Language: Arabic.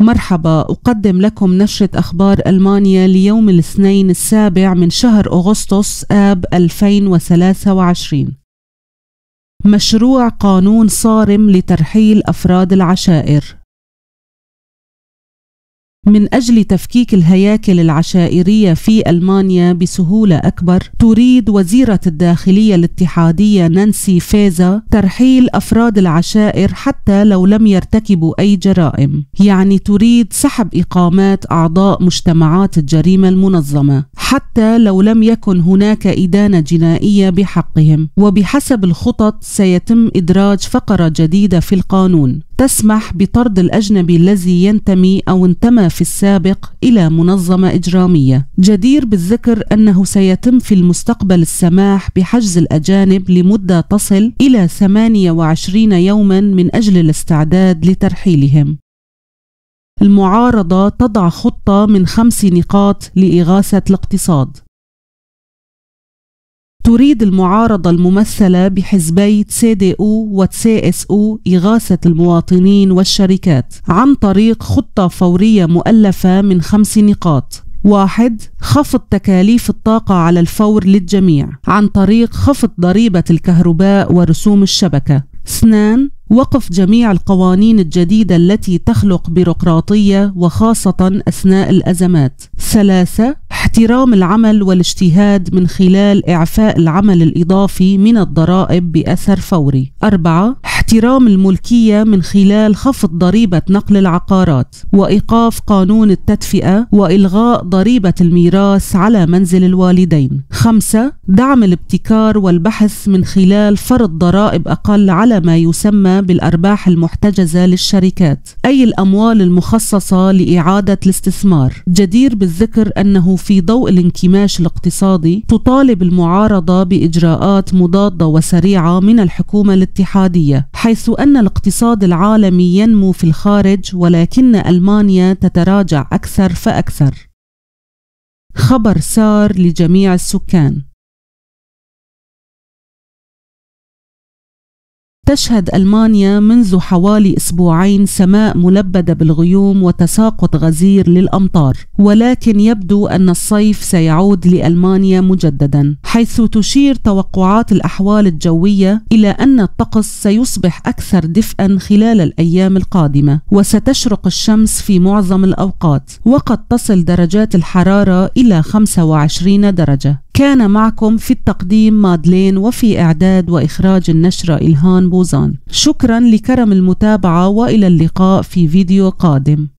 مرحبا، أقدم لكم نشرة أخبار ألمانيا ليوم الاثنين 7 من شهر أغسطس آب 2023. مشروع قانون صارم لترحيل أفراد العشائر. من أجل تفكيك الهياكل العشائرية في ألمانيا بسهولة أكبر، تريد وزيرة الداخلية الاتحادية نانسي فيزا ترحيل أفراد العشائر حتى لو لم يرتكبوا أي جرائم، يعني تريد سحب إقامات أعضاء مجتمعات الجريمة المنظمة حتى لو لم يكن هناك إدانة جنائية بحقهم. وبحسب الخطط سيتم إدراج فقرة جديدة في القانون تسمح بطرد الأجنبي الذي ينتمي أو انتمى في السابق إلى منظمة إجرامية. جدير بالذكر أنه سيتم في المستقبل السماح بحجز الأجانب لمدة تصل إلى 28 يوما من أجل الاستعداد لترحيلهم. المعارضة تضع خطة من 5 نقاط لإغاثة الاقتصاد. تريد المعارضة الممثلة بحزبي CDU و CSU إغاثة المواطنين والشركات عن طريق خطة فورية مؤلفة من 5 نقاط. 1. خفض تكاليف الطاقة على الفور للجميع عن طريق خفض ضريبة الكهرباء ورسوم الشبكة. 2. وقف جميع القوانين الجديدة التي تخلق بيروقراطية وخاصة أثناء الأزمات. 3. احترام العمل والاجتهاد من خلال إعفاء العمل الإضافي من الضرائب بأثر فوري. 4. احترام الملكية من خلال خفض ضريبة نقل العقارات وإيقاف قانون التدفئة وإلغاء ضريبة الميراث على منزل الوالدين. 5. دعم الابتكار والبحث من خلال فرض ضرائب أقل على ما يسمى بالأرباح المحتجزة للشركات، أي الأموال المخصصة لإعادة الاستثمار. جدير بالذكر أنه في ضوء الانكماش الاقتصادي تطالب المعارضة بإجراءات مضادة وسريعة من الحكومة الاتحادية، حيث أن الاقتصاد العالمي ينمو في الخارج ولكن ألمانيا تتراجع أكثر فأكثر. خبر سار لجميع السكان. تشهد ألمانيا منذ حوالي أسبوعين سماء ملبدة بالغيوم وتساقط غزير للأمطار، ولكن يبدو أن الصيف سيعود لألمانيا مجددا، حيث تشير توقعات الأحوال الجوية إلى أن الطقس سيصبح أكثر دفئا خلال الأيام القادمة، وستشرق الشمس في معظم الأوقات، وقد تصل درجات الحرارة إلى 25 درجة. كان معكم في التقديم مادلين، وفي إعداد وإخراج النشرة إلهان بوزان. شكرا لكرم المتابعة، وإلى اللقاء في فيديو قادم.